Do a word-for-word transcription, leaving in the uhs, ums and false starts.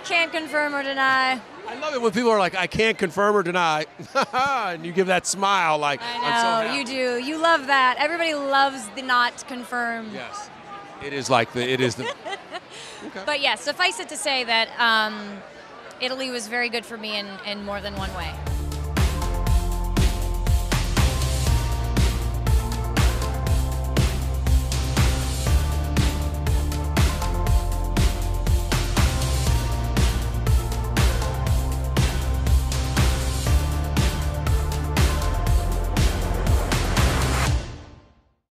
can't confirm or deny. I love it when people are like, I can't confirm or deny, and you give that smile like, I know, I'm so happy. you do. You love that. Everybody loves the not confirmed. Yes, it is like the, it is the. Okay. But yes, suffice it to say that um, Italy was very good for me in, in more than one way.